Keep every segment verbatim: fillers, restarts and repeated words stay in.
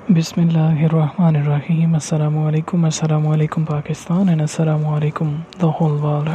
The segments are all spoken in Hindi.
बिस्मिल्लाहिर्रहमानिर्रहीम। अस्सलामु अलैकुम, अस्सलामु अलैकुम पाकिस्तान एंड अस्सलामु अलैकुम द होल वर्ल्ड।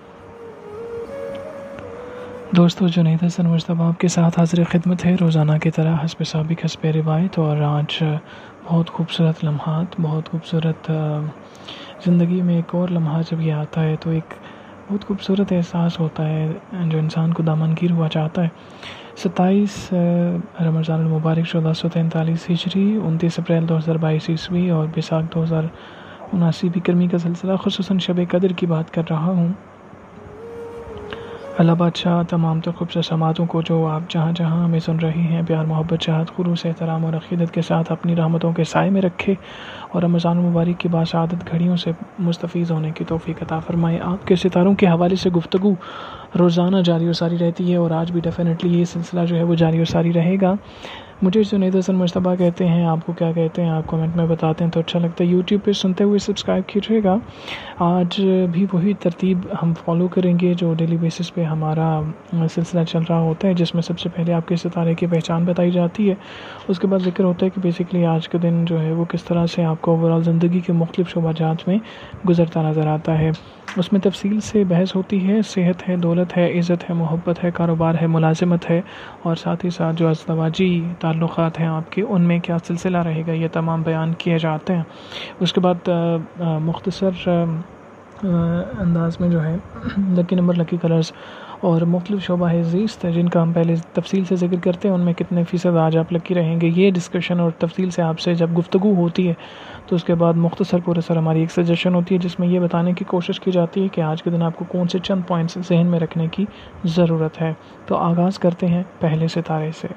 दोस्तों, जुनैद हसन मुश्तबा आपके साथ हाज़िर खिदमत है रोज़ाना की तरह हस्ब साबिक़ हस्ब रिवायत। और आज बहुत खूबसूरत लम्हात, बहुत खूबसूरत ज़िंदगी में एक और लम्हा जब ये आता है तो एक बहुत खूबसूरत एहसास होता है जो इंसान को दामनगीर हुआ चाहता है। सत्ताईस रमज़ान मुबारक चौदह सौ तैंतालीस हिजरी, उनतीस अप्रैल दो हज़ार बाईस ईस्वी और बैसाख दो हज़ार उनासी बिक्रमी का सिलसिला, खुसूसन शब कदर की बात कर रहा हूँ। अल्लाह बादशाह तमाम तो खूबसूरत समातों को जो आप जहाँ जहाँ हमें सुन रहे हैं प्यार मोहब्बत चाहत खुलूस एहतराम और अक़ीदत के साथ अपनी रहमतों के साए में रखे और रमज़ान मुबारक की बाशआदत घड़ियों से मुस्तफ़ीज़ होने की तौफ़ीक़ अता फ़रमाए। आपके सितारों के हवाले से गुफ्तगू रोज़ाना जारी और सारी रहती है और आज भी डेफ़िनेटली ये सिलसिला जो है वो जारी और सारी रहेगा। मुझे जुनैद हसन मुश्तबा कहते हैं, आपको क्या कहते हैं आप कमेंट में बताते हैं तो अच्छा लगता है। यूट्यूब पे सुनते हुए सब्सक्राइब कीजिएगा। आज भी वही तरतीब हम फॉलो करेंगे जो डेली बेसिस पे हमारा सिलसिला चल रहा होता है, जिसमें सबसे पहले आपके सितारे की पहचान बताई जाती है। उसके बाद जिक्र होता है कि बेसिकली आज के दिन जो है वो किस तरह से आपको ओवरऑल ज़िंदगी के मुख्तलिफ़ शोबाजात में गुजरता नज़र आता है। उसमें तफसील से बहस होती है। सेहत है, दौलत है, इज़्ज़त है, मोहब्बत है, कारोबार है, मुलाज़मत है और साथ ही साथ जो अज़दवाजी ताल्लुक़ात हैं आपके, उनमें क्या सिलसिला रहेगा, ये तमाम बयान किए जाते हैं। उसके बाद मुख्तसर अंदाज़ में जो है लकी नंबर, लकी कलर्स और मुख्तलिफ़ शोबा है ज़ीस्त है जिनका हम पहले तफसील से ज़िक्र करते हैं, उनमें कितने फ़ीसद आज आप लकी रहेंगे, ये डिस्कशन और तफसील से आपसे जब गुफ्तगू होती है तो उसके बाद मुख्तसर पूरे सर हमारी एक सजेशन होती है जिसमें ये बताने की कोशिश की जाती है कि आज के दिन आपको कौन से चंद पॉइंट्स जहन में रखने की ज़रूरत है। तो आगाज़ करते हैं पहले सितारे से।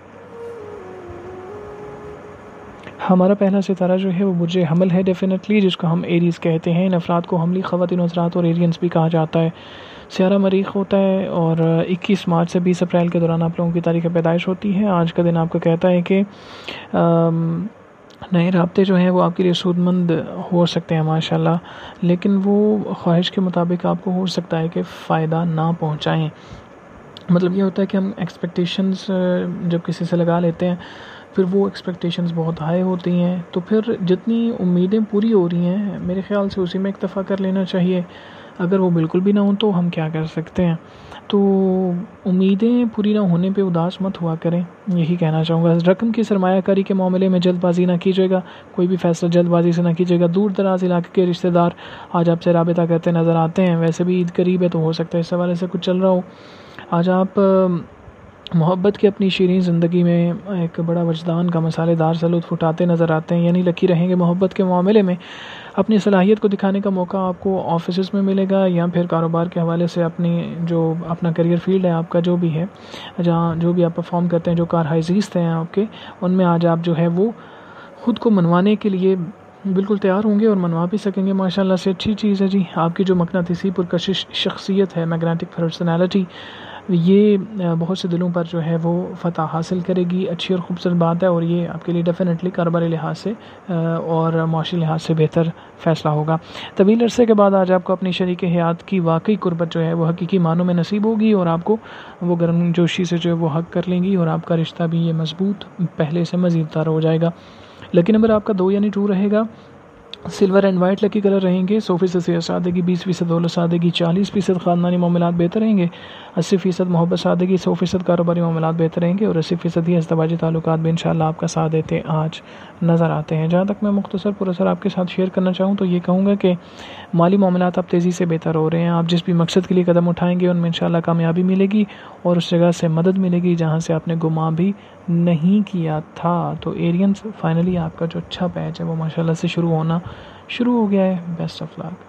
हमारा पहला सितारा जो है वो बुर्ज हमल है डेफिनेटली, जिसको हम एरीज़ कहते हैं। इन अफराद को हमली ख़वातीन हज़रात और एरियंस भी कहा जाता है। सियारा मरीख़ होता है और इक्कीस मार्च से बीस अप्रैल के दौरान आप लोगों की तारीख़ पैदाइश होती है। आज का दिन आपको कहता है कि नए राब्ते जो हैं वो आपके लिए सूदमंद हो सकते हैं माशाल्लाह, लेकिन वो ख्वाहिश के मुताबिक आपको हो सकता है कि फ़ायदा ना पहुँचाएँ। मतलब ये होता है कि हम एक्सपेक्टेशंस जब किसी से लगा लेते हैं फिर वो एक्सपेक्टेशंस बहुत हाई होती हैं, तो फिर जितनी उम्मीदें पूरी हो रही हैं मेरे ख़्याल से उसी में इक्तफ़ा कर लेना चाहिए। अगर वो बिल्कुल भी ना हो तो हम क्या कर सकते हैं। तो उम्मीदें पूरी ना होने पे उदास मत हुआ करें, यही कहना चाहूँगा। रकम की सरमायाकारी के मामले में जल्दबाजी ना कीजिएगा, कोई भी फ़ैसला जल्दबाजी से ना कीजिएगा। दूर दराज इलाके के रिश्तेदार आज आपसे राबिता करते नज़र आते हैं। वैसे भी ईद करीब है तो हो सकता है इस हवाले से कुछ चल रहा हो। आज आप मोहब्बत की अपनी शीरीं ज़िंदगी में एक बड़ा वजदान का मसालेदार सा लुत्फ़ उठाते नज़र आते हैं, यानी लकी रहेंगे मोहब्बत के मामले में। अपनी सलाहियत को दिखाने का मौका आपको ऑफिस में मिलेगा या फिर कारोबार के हवाले से अपनी जो अपना करियर फील्ड है आपका जो भी है, जहाँ जो भी आप परफॉर्म करते हैं, जो कारहाइज़ीस्त हैं आपके, उनमें आज आप जो है वो ख़ुद को मनवाने के लिए बिल्कुल तैयार होंगे और मनवा भी सकेंगे माशाल्लाह से। अच्छी चीज़ है जी। आपकी जो मकनातीसी पुरकशिश शख्सियत है, मैग्नेटिक पर्सनैलिटी, ये बहुत से दिलों पर जो है वो फ़तह हासिल करेगी। अच्छी और ख़ूबसूरत बात है और ये आपके लिए डेफ़िनेटली कारोबारी लिहाज से और माशी लिहाज से बेहतर फ़ैसला होगा। तवील अरसे के बाद आज आपको अपनी शरीक हयात की वाकई कुर्बत जो है वो हकीकी मानों में नसीब होगी और आपको वो गर्मजोशी से जो है वो हक़ कर लेंगी और आपका रिश्ता भी ये मज़बूत पहले से मज़ीद तार हो जाएगा। लकी नंबर आपका दो यानी टू रहेगा। Silver and white lucky colour रहेंगे। सौ फ़ीसद सेहत सादगी, बीस फ़ीसद दौलत सादगी, चालीस फ़ीसद ख़ानदानी मामलात बेहतर रहेंगे, अस्सी फ़ीसद मोहब्बत सादगी, सौ फ़ीसद कारोबारी मामलात बेहतर रहेंगे और अस्सी फ़ीसद ही अज़दवाजी ताल्लुकात भी इंशाअल्लाह आपका साथ देते आज नज़र आते हैं। जहाँ तक मैं मुख्तसर पुरअसर आपके साथ शेयर करना चाहूँ तो ये कहूँगा कि माली मामलात अब तेज़ी से बेहतर हो रहे हैं। आप जिस भी मकसद के लिए कदम उठाएँगे उनमें इंशाअल्लाह कामयाबी मिलेगी और उस जगह से मदद मिलेगी जहाँ से आपने गुमा भी नहीं किया था। तो एरियंस फाइनली आपका जो अच्छा पैच है वो माशाल्लाह से शुरू होना शुरू हो गया है। Best of luck.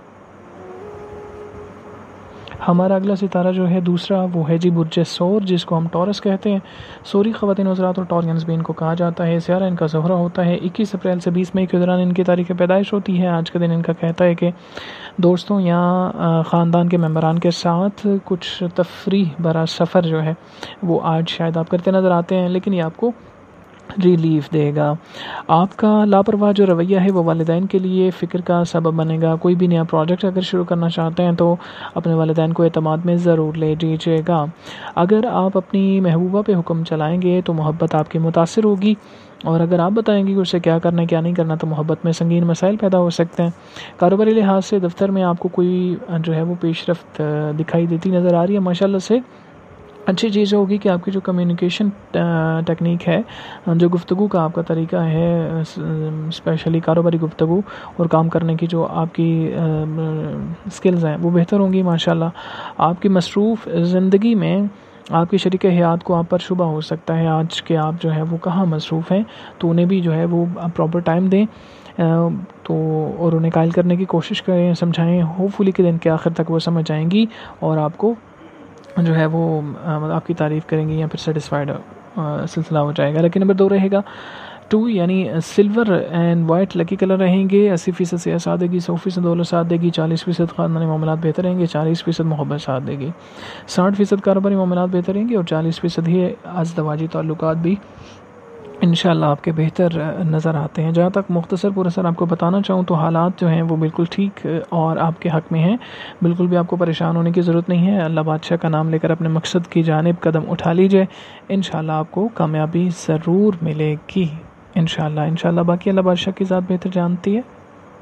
हमारा अगला सितारा जो है दूसरा वो है जी बुर्ज सौर, जिसको हम टॉरस कहते हैं। सोरी ख़वातीन हज़रात और टॉरियंस भी इनको कहा जाता है। सियारा इनका ज़ोहरा होता है। इक्कीस अप्रैल से बीस मई के दौरान इनकी तारीख़ पैदाइश होती है। आज का दिन इनका कहता है कि दोस्तों या ख़ानदान के मेंबरान के साथ कुछ तफरीह भरा सफ़र जो है वो आज शायद आप करते नज़र आते हैं, लेकिन ये आपको रिलीफ देगा। आपका लापरवाह जो रवैया है वो वालिदैन के लिए फ़िक्र का सबब बनेगा। कोई भी नया प्रोजेक्ट अगर शुरू करना चाहते हैं तो अपने वालिदैन को एतमाद में ज़रूर ले दीजिएगा। अगर आप अपनी महबूबा पे हुक्म चलाएंगे तो मोहब्बत आपकी मुतासिर होगी और अगर आप बताएंगे कि उसे क्या करना है क्या नहीं करना, तो मोहब्बत में संगीन मसाइल पैदा हो सकते हैं। कारोबारी लिहाज से दफ्तर में आपको कोई जो है वो पेशरफ्त दिखाई देती नज़र आ रही है माशाल्लाह से। अच्छी चीज़ होगी कि आपकी जो कम्युनिकेशन टेक्निक है, जो गुफ्तगू का आपका तरीका है, स्पेशली कारोबारी गुफ्तगू और काम करने की जो आपकी स्किल्स हैं वो बेहतर होंगी माशाल्लाह। आपकी मसरूफ़ ज़िंदगी में आपकी शरीक हयात को आप पर शुबा हो सकता है आज के आप जो है वो कहाँ मसरूफ़ हैं, तो उन्हें भी जो है वो आप प्रॉपर टाइम दें तो और उन्हें कायल करने की कोशिश करें, समझाएं। होपफुली के दिन के आखिर तक वो समझ आएंगी और आपको जो है वो आपकी तारीफ़ करेंगी या फिर सेटिस्फाइड सिलसिला हो जाएगा। लेकिन नंबर दो रहेगा टू, यानी silver and white lucky colour रहेंगे। अस्सी फ़ीसद से साथ देगी, सौ फ़ीसद दौलत साथ देगी, चालीस फ़ीसद ख़ानदानी मामलात बेहतर रहेंगे, चालीस फ़ीसद मोहब्बत साथ देगी, साठ फ़ीसद कारोबारी मामलात बेहतर रहेंगे और चालीस फ़ीसद ही अज़दवाजी ताल्लुकात भी इंशाअल्लाह आपके बेहतर नज़र आते हैं। जहाँ तक मुख्तसर पुरअसर आपको बताना चाहूँ तो हालात जो हैं वो बिल्कुल ठीक और आपके हक़ में हैं। बिल्कुल भी आपको परेशान होने की ज़रूरत नहीं है। अल्लाह बादशाह का नाम लेकर अपने मकसद की जानिब कदम उठा लीजिए, इंशाअल्लाह आपको कामयाबी ज़रूर मिलेगी इंशाअल्लाह इंशाअल्लाह। बाकी अल्लाह बादशाह की ज़ात बेहतर जानती है।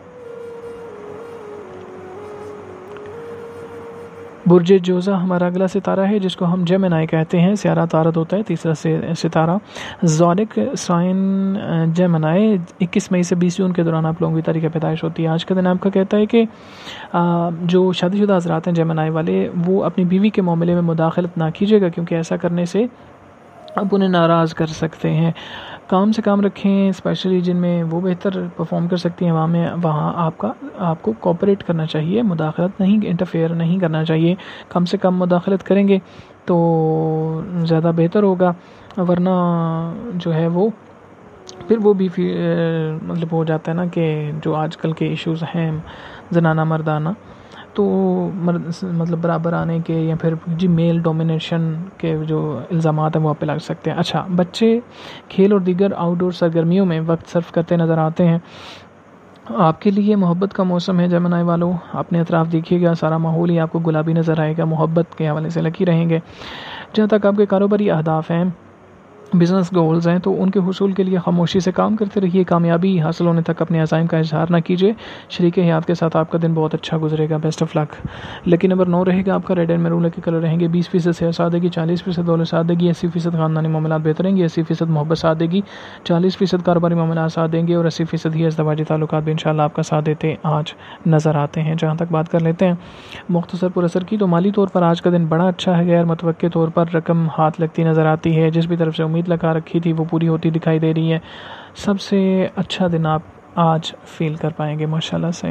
बुर्ज जोज़ा हमारा अगला सितारा है जिसको हम जेमिनी कहते हैं। स्यारा तारद होता है तीसरा से सितारा। Zodiac sign Gemini. इक्कीस मई से बीस जून के दौरान आप लोगों की तारीख़ पैदाइश होती है। आज का दिन आपका कहता है कि जो शादीशुदा हज़रात हैं जेमिनी वाले, वो अपनी बीवी के मामले में मुदाखलत ना कीजिएगा, क्योंकि ऐसा करने से आप उन्हें नाराज़ कर सकते हैं। काम से काम रखें, स्पेशली जिनमें वो बेहतर परफॉर्म कर सकती हैं वहाँ में वहाँ आपका आपको कोऑपरेट करना चाहिए, मुदाखलत नहीं, इंटरफेयर नहीं करना चाहिए। कम से कम मुदाखलत करेंगे तो ज़्यादा बेहतर होगा, वरना जो है वो फिर वो भी मतलब हो जाता है ना कि जो आजकल के इश्यूज़ हैं जनाना मर्दाना, तो मतलब बराबर आने के या फिर जी मेल डोमिनेशन के जो इल्ज़ामात हैं वो आप पे लग सकते हैं। अच्छा, बच्चे खेल और दीगर आउटडोर सरगर्मियों में वक्त सर्फ करते नज़र आते हैं। आपके लिए मोहब्बत का मौसम है जेमिनी वालों। अपने अतराफ़ देखिएगा, सारा माहौल ही आपको गुलाबी नज़र आएगा, मोहब्बत के हवाले से लकी रहेंगे। जहाँ तक आपके कारोबारी अहदाफ़ हैं, बिज़नेस गोल्स हैं, तो उनके हुसूल के लिए खामोशी से काम करते रहिए। कामयाबी हासिल होने तक अपने अज़ाइम का इजहार ना कीजिए। शरीक हयात के साथ आपका दिन बहुत अच्छा गुजरेगा। Best of luck. लेकिन नंबर नौ रहेगा आपका रेड एंड मैरून के कलर रहेंगे। बीस फ़ीसद से साथ देगी, चालीस फ़ीसद दौलत साथ देगी, अस्सी फ़ीसद ख़ानदानी मामलात बेहतर रहेंगे, अस्सी फ़ीसद मोहब्बत साथ देगी, चालीस फ़ीसद कारोबारी मामलात साथ देंगे और अस्सी फ़ीसद ही अज़दवाजी ताल्लुकात भी इंशाअल्लाह आपका साथ देते आज नज़र आते हैं। जहाँ तक बात कर लेते हैं मुख्तसर पुरअसर की, तो माली तौर पर आज का दिन बड़ा अच्छा है। गैर मुतवक्के तौर पर रकम हाथ लगती नज़र आती है, जिस भी तरफ से उम्मीद लगा रखी थी वो पूरी होती दिखाई दे रही है। सबसे अच्छा दिन आप आज फील कर पाएंगे माशाल्लाह से।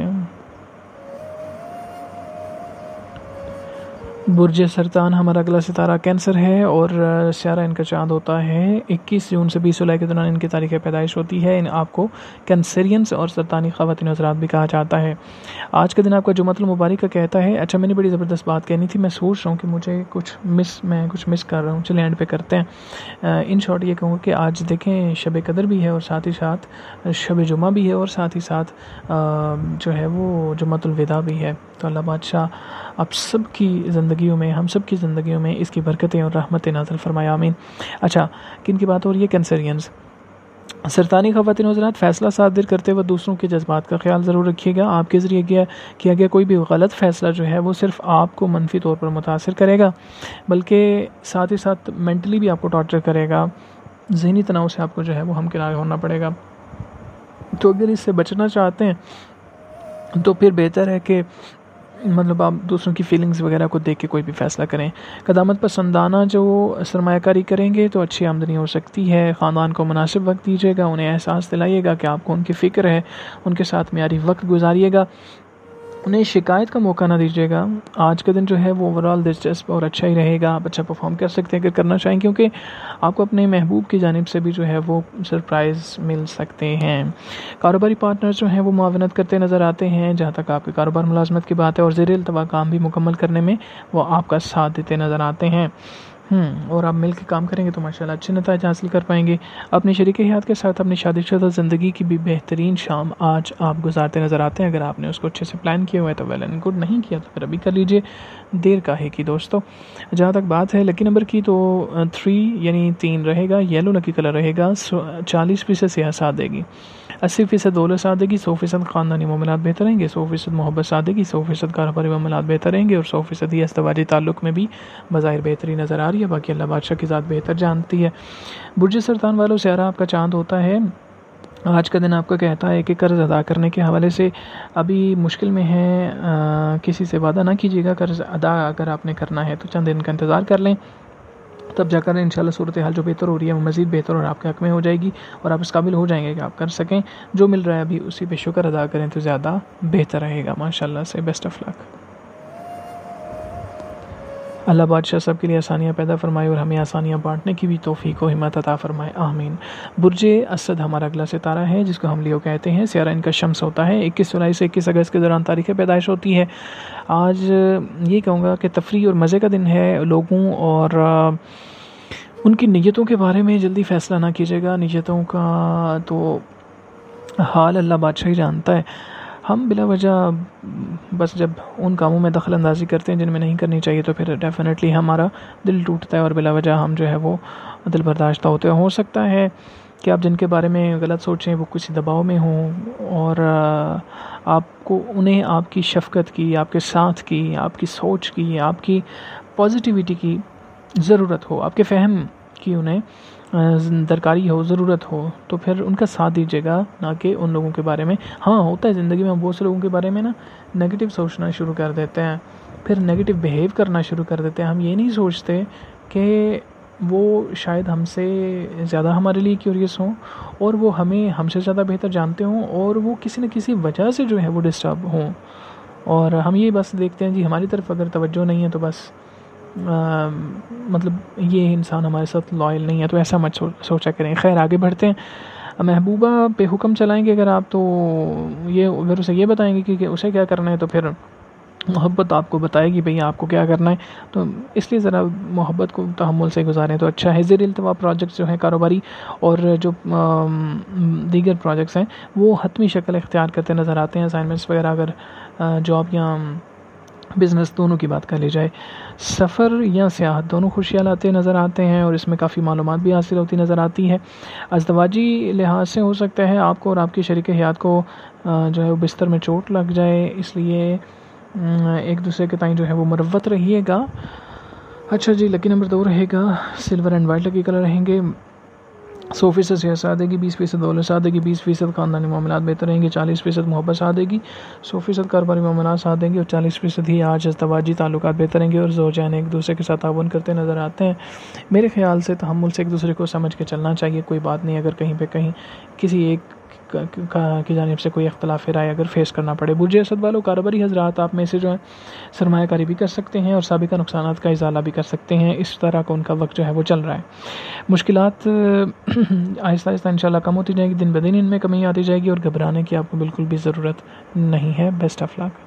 बुर्ज सरतान हमारा अगला सितारा कैंसर है और स्यारा इनका चाँद होता है। इक्कीस जून से बीस जुलाई के दौरान इनकी तारीख़ पैदाइश होती है। इन आपको कैंसरियंस और सरतानी ख़वातीन हज़रात भी कहा जाता है। आज का दिन आपका जुमअतुल मुबारक का कहता है। अच्छा, मैंने बड़ी ज़बरदस्त बात कहनी थी, मैं सोच रहा हूँ कि मुझे कुछ मिस मैं कुछ मिस कर रहा हूँ। चलिए एंड पे करते हैं। इन शॉर्ट ये कहूँगा कि आज देखें शब कदर भी है और साथ ही साथ शब जुमा भी है और साथ ही साथ जो है वो जुमअतुल विदा भी है। तो अल्लाह बादशाह आप सब की ज़िंदगियों में, हम सब की ज़िंदगियों में इसकी बरकतें और रहमतें नाज़िल फरमाया, आमीन। अच्छा, किन की बात हो रही है? कैंसरियंस। सरतानी ख़वातीन हज़रात, फ़ैसला सादिर करते वक्त दूसरों के जज्बात का ख्याल ज़रूर रखिएगा। आपके ज़रिए किया किया गया कोई भी गलत फ़ैसला जो है वो सिर्फ़ आपको मनफी तौर पर मुतासिर करेगा, बल्कि साथ ही साथ मेंटली भी आपको टॉर्चर करेगा। ज़हनी तनाव से आपको जो है वो हमकिनार होना पड़ेगा। तो अगर इससे बचना चाहते हैं तो फिर बेहतर है कि मतलब आप दूसरों की फीलिंग्स वगैरह को देख के कोई भी फ़ैसला करें। क़दामत पसंदाना जो सरमायाकारी करेंगे तो अच्छी आमदनी हो सकती है। ख़ानदान को मुनासिब वक्त दीजिएगा, उन्हें एहसास दिलाइएगा कि आपको उनकी फ़िक्र है, उनके साथ मेयारी वक्त गुजारिएगा, उन्हें शिकायत का मौका ना दीजिएगा। आज का दिन जो है वो ओवरऑल दिलचस्प और अच्छा ही रहेगा। आप अच्छा परफॉर्म कर सकते हैं अगर करना चाहें, क्योंकि आपको अपने महबूब की जानिब से भी जो है वो सरप्राइज़ मिल सकते हैं। कारोबारी पार्टनर्स जो हैं वो मुआवनत करते नज़र आते हैं। जहाँ तक आपके कारोबार मुलाजमत की बात है और ज़ेर इल्तवा काम भी मुकम्मल करने में वो आपका साथ देते नज़र आते हैं। हम्म और आप मिल के काम करेंगे तो माशाल्लाह अच्छे नतीजे हासिल कर पाएंगे। अपने शरीक हयात के साथ अपनी शादीशुदा ज़िंदगी की भी बेहतरीन शाम आज आप गुजारते नज़र आते हैं। अगर आपने उसको अच्छे से प्लान किया हुआ है तो वेल एंड गुड, नहीं किया तो फिर अभी कर लीजिए, देर काहे की दोस्तों। जहाँ तक बात है लकी नंबर की तो थ्री यानी तीन रहेगा, येलो लकी कलर रहेगा, चालीस फीसद सियाह साथ देगी, अस्सी फ़ीसद दौलत साथ देगी, सौ फ़ीसद ख़ानदानी मामलात बेहतर रहेंगे, सौ फ़ीसद मोहब्बत साथ देगी, सौ फ़ीसद कारोबारी मामलात बेहतर रहेंगे और सौ फ़ीसद ही अज़दवाजी ताल्लुक़ में भी बज़ाहिर बेहतरी नज़र आ रही है। बाकी अल्लाह बादशाह की ज़ात बेहतर जानती है। बुर्ज सरतान वालों सियारा आपका चाँद होता है। आज का दिन आपका कहता है कि कर्ज़ अदा करने के हवाले से अभी मुश्किल में है, आ, किसी से वादा ना कीजिएगा। कर्ज़ अदा अगर आपने करना है तो चंद दिन का इंतज़ार कर लें, तब जाकर इंशाल्लाह सूरत हाल जो बेहतर हो रही है वो मज़ीद बेहतर और आपके हक़ में हो जाएगी और आप इस काबिल हो जाएंगे कि आप कर सकें। जो मिल रहा है अभी उसी पे शुक्र अदा करें तो ज़्यादा बेहतर रहेगा माशाल्लाह से। Best of luck. अल्लाह बादशाह सब के लिए आसानियाँ पैदा फरमाए और हमें आसानियाँ बांटने की भी तौफीक व हिम्मत अता फरमाए, आमीन। बुर्जे असद हमारा अगला सितारा है जिसको हम लियो कहते हैं। सियारा इनका शम्स होता है। इक्कीस जुलाई से इक्कीस अगस्त के दौरान तारीख़ पैदाइश होती है। आज ये कहूँगा कि तफरी और मज़े का दिन है। लोगों और उनकी नीयतों के बारे में जल्दी फ़ैसला ना कीजिएगा। नीयतों का तो हाल अल्लाह बादशाह ही जानता है। हम बिला वजह बस जब उन कामों में दखल अंदाज़ी करते हैं जिनमें नहीं करनी चाहिए तो फिर डेफिनेटली हमारा दिल टूटता है और बिला वजह हम जो है वो दिल बर्दाश्त होते हैं। हो सकता है कि आप जिनके बारे में गलत सोचें वो किसी दबाव में हों और आपको उन्हें आपकी शफ़क़त की, आपके साथ की, आपकी सोच की, आपकी पॉजिटिविटी की ज़रूरत हो, आपके फ़हम की उन्हें दरकारी हो, ज़रूरत हो, तो फिर उनका साथ दीजिएगा, ना कि उन लोगों के बारे में। हाँ, होता है ज़िंदगी में, बहुत से लोगों के बारे में ना नेगेटिव सोचना शुरू कर देते हैं, फिर नेगेटिव बिहेव करना शुरू कर देते हैं। हम ये नहीं सोचते कि वो शायद हमसे ज़्यादा हमारे लिए क्यूरियस हों और वो हमें हमसे ज़्यादा बेहतर जानते हों और वो किसी न किसी वजह से जो है वो डिस्टर्ब हों, और हम ये बस देखते हैं जी हमारी तरफ अगर तवज्जो नहीं है तो बस आ, मतलब ये इंसान हमारे साथ लॉयल नहीं है, तो ऐसा मत सो, सोचा करें। खैर आगे बढ़ते हैं। महबूबा पे हुक्म चलाएंगे अगर आप तो ये अगर उसे ये बताएंगे कि, कि उसे क्या करना है तो फिर मोहब्बत आपको बताएगी भैया आपको क्या करना है, तो इसलिए ज़रा मोहब्बत को तहम्मुल से गुजारें तो अच्छा है। ज़ेर इल्तवा प्रोजेक्ट्स जो हैं कारोबारी और जो दीगर प्रोजेक्ट्स हैं वो हतमी शक्ल इख्तियार करते नज़र आते हैं। असाइनमेंट्स वगैरह अगर जॉब या बिज़नेस दोनों की बात कर ली जाए, सफ़र या सियाहत दोनों खुशियाँ लाते नज़र आते हैं और इसमें काफ़ी मालूमात भी हासिल होती नज़र आती है। अज़दवाजी लिहाज से हो सकता है आपको और आपकी शरीक हयात को जो है वो बिस्तर में चोट लग जाए, इसलिए एक दूसरे के ताई जो है वो मुरव्वत रहिएगा। अच्छा जी, लकी नंबर दो रहेगा, silver and white lucky colour रहेंगे। सौ फ़ीसद सियाह साथ देगी, बीस फ़ीसद दौलत साथ देगी, बीस फ़ीसद ख़ानदानी मामलात बेहतर रहेंगे, चालीस फ़ीसद मोहब्बत साथ देगी, सौ फ़ीसद कारोबारी मामलात साथ देंगे और चालीस फ़ीसद ही आज अज़दवाजी ताल्लुकात बेहतर रहेंगे और ज़ौजान एक दूसरे के साथ ताउन करते नज़र आते हैं। मेरे ख़्याल से तहम्मुल से एक दूसरे को समझ के चलना चाहिए। कोई बात नहीं अगर कहीं पे कहीं किसी एक की जानिब से कोई इख्तलाफ राय अगर फेस करना पड़े। बुर्ज असद वालों कारोबारी हज़रात आप में से जो है सरमायाकारी भी कर सकते हैं और साबिका नुकसानात का इज़ाला भी कर सकते हैं। इस तरह का उनका वक्त जो है वो चल रहा है। मुश्किलात आहिस्ता आहिस्ता इंशाल्लाह कम होती जाएगी, दिन ब दिन इनमें कमी आती जाएगी और घबराने की आपको बिल्कुल भी ज़रूरत नहीं है। Best of luck.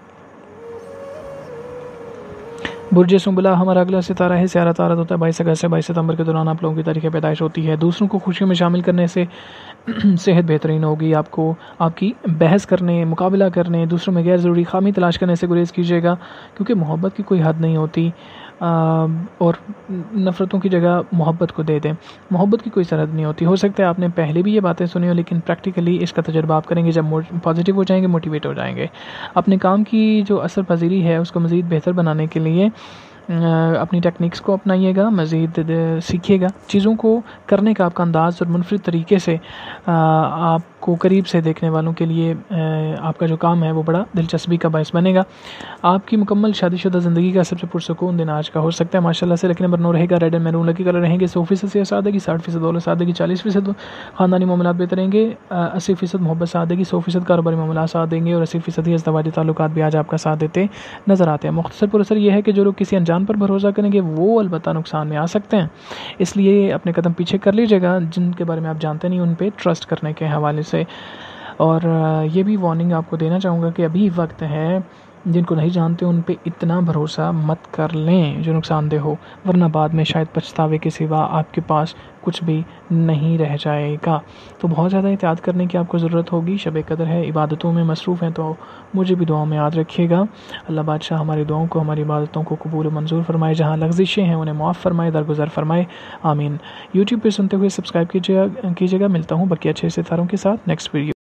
बुर्ज सुंबला हमारा अगला सितारा है। सियारा तारत होता है बाईस अगस्त से बाईस सितंबर के दौरान आप लोगों की तारीख़ पैदाइश होती है। दूसरों को खुशियों में शामिल करने से सेहत बेहतरीन होगी। आपको आपकी बहस करने, मुकाबला करने, दूसरों में गैर ज़रूरी खामी तलाश करने से गुरेज़ कीजिएगा, क्योंकि मोहब्बत की कोई हद नहीं होती और नफ़रतों की जगह मोहब्बत को दे दें। मोहब्बत की कोई सरहद नहीं होती। हो सकता है आपने पहले भी ये बातें सुनी हो, लेकिन प्रैक्टिकली इसका तजुर्बा आप करेंगे जब पॉजिटिव हो जाएंगे, मोटिवेट हो जाएंगे। अपने काम की जो असर पजीरी है उसको मज़ीद बेहतर बनाने के लिए अपनी टेक्निक्स को अपनाइएगा, मज़ीद सीखिएगा। चीज़ों को करने का आपका अंदाज़ और मुनफरिद तरीके से आपको करीब से देखने वालों के लिए आपका जो काम है वो बड़ा दिलचस्पी का बायस बनेगा। आपकी मुकम्मल शादीशुदा ज़िंदगी का सबसे पुरसुकून दिन आज का हो सकता है माशाल्लाह से। लेकिन नंबर नौ रहेगा, red and maroon lucky colour रहेंगे। सौ फीसद से साथ देगी, साठ फीसद दौलत साथ देगी, चालीस फीसद ख़ानदानी मामलात बेहतर रहेंगे, अस्सी फीसद मोहब्बत साथ देगी, सौ फीसद कारोबारी मामलात साथ देंगे और अस्सी फीसद ही अज़दवाजी ताल्लुकात भी आज आपका साथ देते नज़र आते हैं। मुख्तसर पुरअसर यह है कि जो लोग किसी अनजान पर भरोसा करेंगे वो अलबत्ता नुकसान में आ सकते हैं, इसलिए अपने कदम पीछे कर लीजिएगा। जिनके बारे में आप जानते नहीं उन पे ट्रस्ट करने के हवाले से। और ये भी वार्निंग आपको देना चाहूँगा कि अभी वक्त है जिनको नहीं जानते उन पे इतना भरोसा मत कर लें जो नुकसानदेह हो, वरना बाद में शायद पछतावे के सिवा आपके पास कुछ भी नहीं रह जाएगा। तो बहुत ज़्यादा एहतियात करने की आपको ज़रूरत होगी। शब कदर है, इबादतों में मसरूफ़ हैं, तो मुझे भी दुआओं में याद रखिएगा। अल्लाह बादशाह हमारी दुआओं को, हमारी इबादतों को कबूल व मंजूर फरमाए। जहाँ लग़्ज़िशें हैं उन्हें माफ़ फरमाए, दरगुज़र फरमाए, आमीन। यूट्यूब पर सुनते हुए सब्सक्राइब कीजिएगा कीजिएगा मिलता हूँ बाकी अच्छे सितारों के साथ नेक्स्ट वीडियो।